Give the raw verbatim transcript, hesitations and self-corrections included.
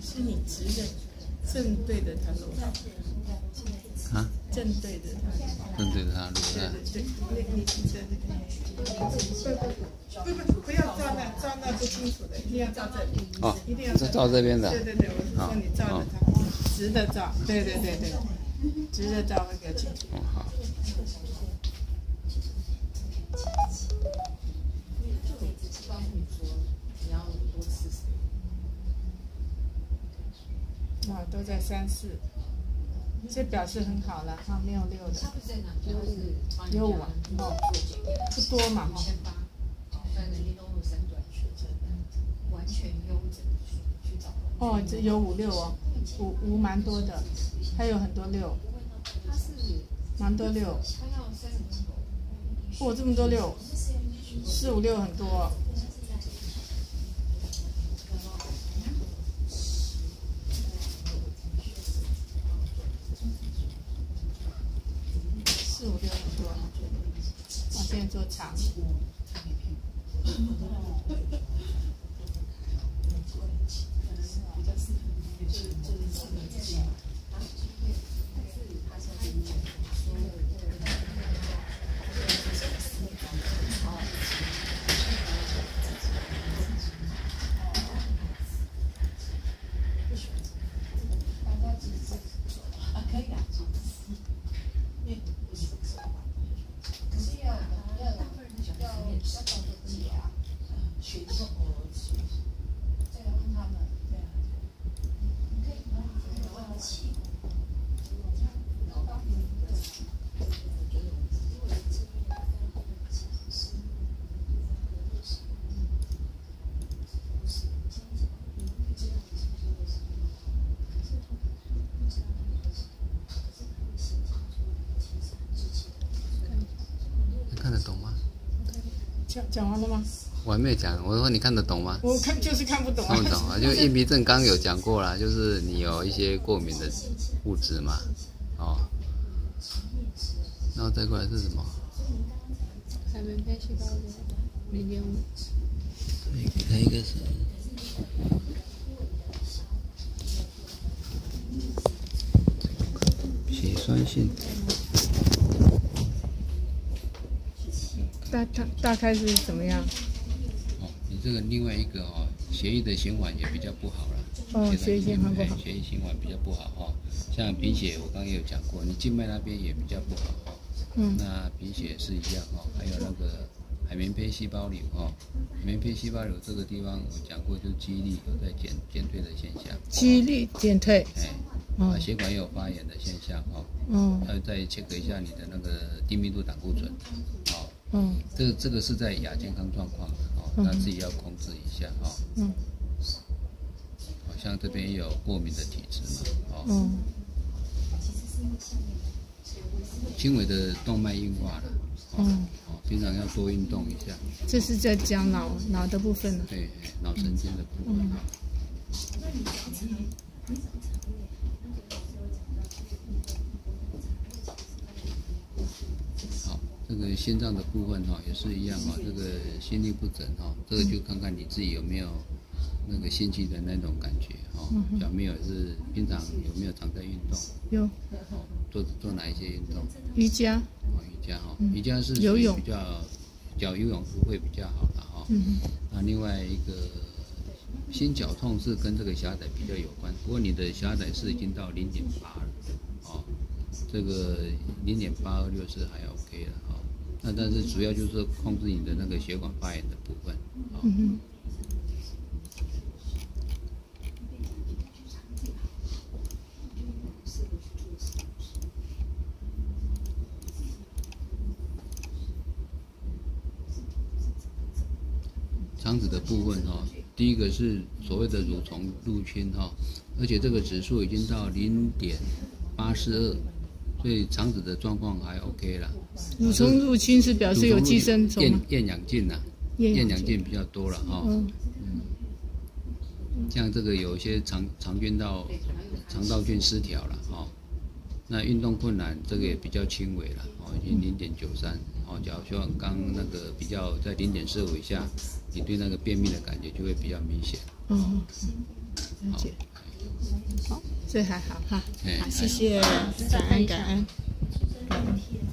是你直的正对着他录啊？ 正对着他， 正对着他录对对对，你你这不不不不要照那照那不清楚的，一定要照这里。 哦， 一定要是照这边的。 对对对，我是说你照着它，直的照，对对对对，直的照会比较清楚。 哦好。 啊，都在三四，这表示很好了哈，没有六的，有五啊，哦，不多嘛哈。哦，这有五六哦，五五蛮多的，还有很多六，蛮多六。哦，这么多六，四五六很多哦。四五六很多，我现在做长。 看得懂吗？ 讲讲完了吗？ 我还没有讲，我说你看得懂吗？ 我看就是看不懂、啊。 看不懂啊，就硬皮症刚有讲过啦，就是你有一些过敏的物质嘛，哦，然后再过来是什么？ 海绵胚细胞的零点五。 对，还有一个是血栓性。 大大大概是怎么样？ 哦，你这个另外一个哦，血液的循环也比较不好了。 哦，血液循环不好。 血液循环比较不好哈、哦，像贫血，我刚刚也有讲过，你静脉那边也比较不好哈、哦。嗯。那贫血是一样哈、哦，还有那个海绵胚细胞瘤哈、哦，海绵胚细胞瘤这个地方我讲过，就是肌力有在减减退的现象。 肌力减退。 哎。啊，血管也有发炎的现象哈。 嗯。 要再切割一下你的那个低密度胆固醇，好。 嗯， 这个这个是在亚健康状况哦，那自己要控制一下哦。嗯，好像这边也有过敏的体质嘛，哦。嗯。轻微的动脉硬化了。嗯。哦，平常要多运动一下。 这是在讲脑脑的部分了。 对，脑神经的部分。嗯。这个心脏的部分哈、哦、也是一样哈、哦，这个心律不整哈、哦，这个就看看你自己有没有那个心悸的那种感觉哈、哦。小没有是平常有没有常在运动？有。哦，做做哪一些运动？ 瑜伽。 哦，瑜伽哈、哦，瑜伽是游泳比较，脚游泳会比较好了哈、哦。嗯。那另外一个心绞痛是跟这个狭窄比较有关，不过你的狭窄是已经到零点八了，哦，这个零点八二六是还 OK 了哈。哦，那但是主要就是控制你的那个血管发炎的部分。哦、嗯肠子的部分哈、哦，第一个是所谓的蠕虫入侵哈、哦，而且这个指数已经到零点八四二。所以肠子的状况还 OK 啦。 蠕虫入侵是表示有寄生虫。 厌厌氧菌呐，厌氧菌比较多了哈。嗯。像这个有一些肠肠菌道肠道菌失调了哈。那运动困难这个也比较轻微了哦，已经零点九三哦。假如说刚那个比较在零点四五以下，你对那个便秘的感觉就会比较明显。嗯。 了解。 好，这还好哈。 哎好，谢谢，感恩感恩。